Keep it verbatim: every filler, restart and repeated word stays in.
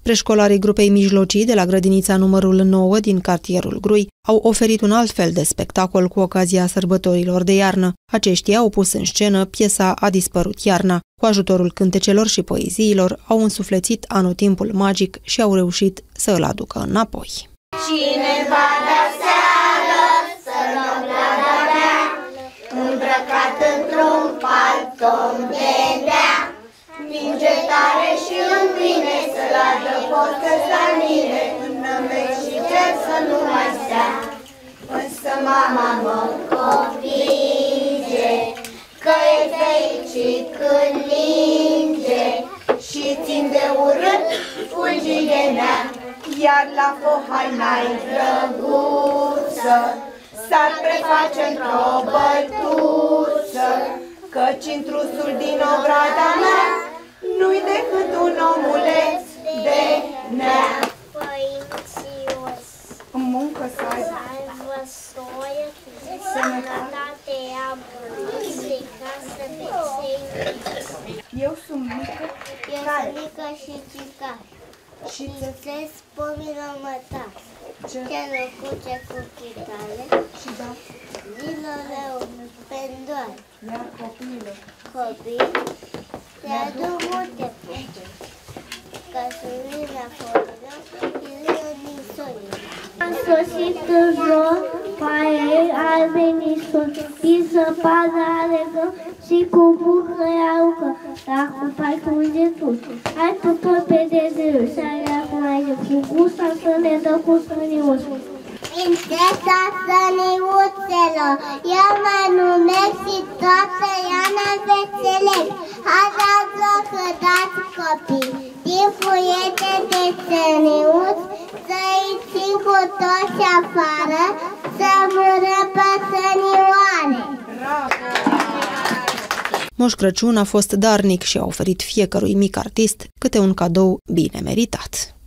Preșcolarii grupei mijlocii de la grădinița numărul nouă din cartierul Grui au oferit un alt fel de spectacol cu ocazia sărbătorilor de iarnă. Aceștia au pus în scenă piesa A dispărut iarna. Cu ajutorul cântecelor și poeziilor au însuflețit anotimpul magic și au reușit să îl aducă înapoi. Cineva de seară să luăm la de-abia, îmbrăcat într-un palton de dea, minge tare și în bine să-l adăpostă la mine, până merg și cer să nu mai stea. Însă mama mă convinge că e fericit când linge și țin de urât fulgii de nea. Iar la fohaina-i drăguță s-ar preface într-o băltuță, căci intrusul din ograda mea nu-i decât un omuleț de nea. Părințios, În muncă să aibă, să aibă soie, sănătate abundență, casă de semințe. Eu sunt mică, Eu care? sunt mică și cicaș. Și Și ți-s pomină mătaș. Ce? Ce locuțe cu chitale, Și da, zilele pendoare. iar copiilor. Copii, le aduc multe puncte. Căsurile forilor și rile din solie. Am sosit în jur, paie al venit sus, din zăpadă alegă și cu bucă iaucă, dar cu pai curge sus. Hai tu păpede de râs, hai acum ai de cu gusta să ne dă cu săniuț. Prințesa săniuțelor, eu mă numesc și toată ea ne veselesc. Hai dați loc că dați copii, din puiete de săniuț, să-i țin cu toți afară, să mură pe sănioare. Moș Crăciun a fost darnic și a oferit fiecărui mic artist câte un cadou bine meritat.